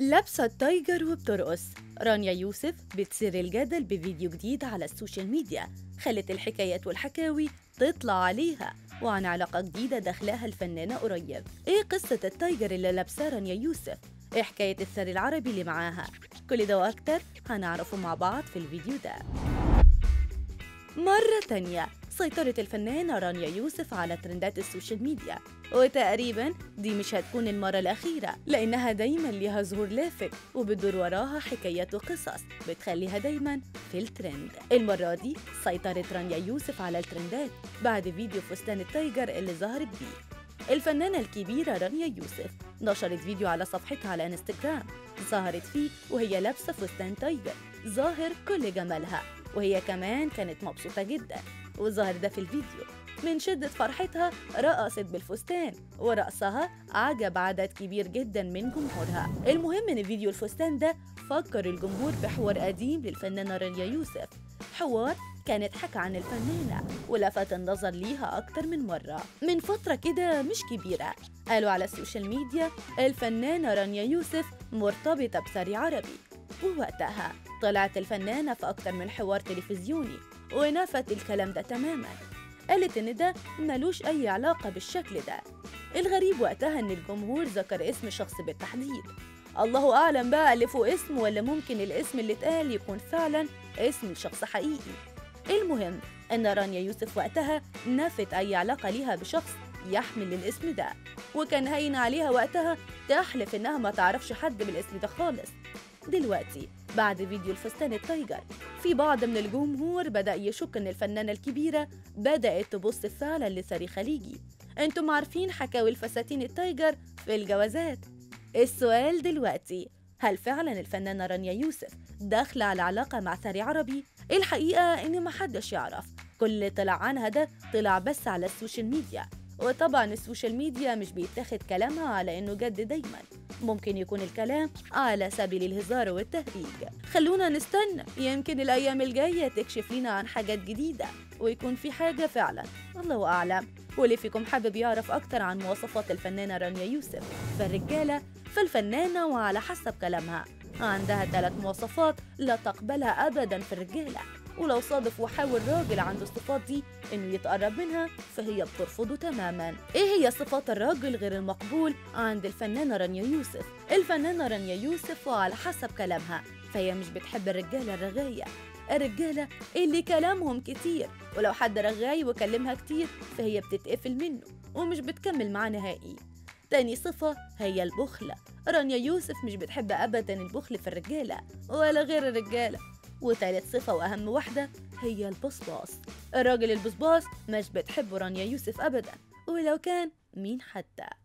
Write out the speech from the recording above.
لابسة التايجر وبترقص. رانيا يوسف بتثير الجدل بفيديو جديد على السوشيال ميديا خلت الحكايات والحكاوي تطلع عليها وعن علاقة جديدة دخلها الفنانة قريب. ايه قصة التايجر اللي لابساه رانيا يوسف؟ ايه حكاية الثري العربي اللي معاها؟ كل ده واكتر هنعرفه مع بعض في الفيديو ده. مرة تانية سيطرت الفنانة رانيا يوسف على ترندات السوشيال ميديا، وتقريبا دي مش هتكون المرة الأخيرة لأنها دايما ليها ظهور لافت وبتدور وراها حكايات وقصص بتخليها دايما في الترند. المرة دي سيطرت رانيا يوسف على الترندات بعد فيديو فستان التايجر اللي ظهرت بيه. الفنانة الكبيرة رانيا يوسف نشرت فيديو على صفحتها على انستجرام ظهرت فيه وهي لابسة فستان تايجر ظاهر كل جمالها، وهي كمان كانت مبسوطة جدا، وظهر ده في الفيديو. من شدة فرحتها رقصت بالفستان، ورقصها عجب عدد كبير جدا من جمهورها. المهم ان فيديو الفستان ده فكر الجمهور بحوار قديم للفنانة رانيا يوسف، حوار كان اتحكى عن الفنانة ولفت النظر ليها أكتر من مرة. من فترة كده مش كبيرة قالوا على السوشيال ميديا الفنانة رانيا يوسف مرتبطة بثري عربي، ووقتها طلعت الفنانة في أكتر من حوار تلفزيوني ونفت الكلام ده تماما، قالت إن ده ملوش أي علاقة بالشكل ده. الغريب وقتها إن الجمهور ذكر اسم شخص بالتحديد، الله أعلم بقى اللي فوق اسمه ولا ممكن الاسم اللي اتقال يكون فعلا اسم شخص حقيقي. المهم إن رانيا يوسف وقتها نفت أي علاقة ليها بشخص يحمل الاسم ده، وكان هين عليها وقتها تحلف إنها ما تعرفش حد بالاسم ده خالص. دلوقتي بعد فيديو الفستان التايجر في بعض من الجمهور بدأ يشك إن الفنانة الكبيرة بدأت تبص فعلا لثري خليجي. انتم عارفين حكاوي الفساتين التايجر في الجوازات؟ السؤال دلوقتي هل فعلا الفنانة رانيا يوسف داخلة على علاقة مع ثري عربي؟ الحقيقة إن محدش يعرف، كل اللي طلع عنها ده طلع بس على السوشيال ميديا، وطبعا السوشيال ميديا مش بيتاخد كلامها على إنه جد دايما، ممكن يكون الكلام على سبيل الهزار والتهريج. خلونا نستنى، يمكن الأيام الجاية تكشف لنا عن حاجات جديدة ويكون في حاجة فعلا، الله أعلم. واللي فيكم حابب يعرف أكتر عن مواصفات الفنانة رانيا يوسف فالرجالة، فالفنانة وعلى حسب كلامها عندها 3 مواصفات لا تقبلها أبدا في الرجالة، ولو صادف وحاول راجل عنده الصفات دي إنه يتقرب منها فهي بترفضه تماما. إيه هي صفات الراجل غير المقبول عند الفنانة رانيا يوسف؟ الفنانة رانيا يوسف وعلى حسب كلامها فهي مش بتحب الرجالة الرغاية، الرجالة اللي كلامهم كتير، ولو حد رغاي وكلمها كتير فهي بتتقفل منه ومش بتكمل معاه نهائي. تاني صفة هي البخل، رانيا يوسف مش بتحب أبدا البخل في الرجالة ولا غير الرجالة. وتالت صفة وأهم واحدة هي البصباص، الراجل البصباص مش بتحبه رانيا يوسف أبدا، ولو كان مين حتى.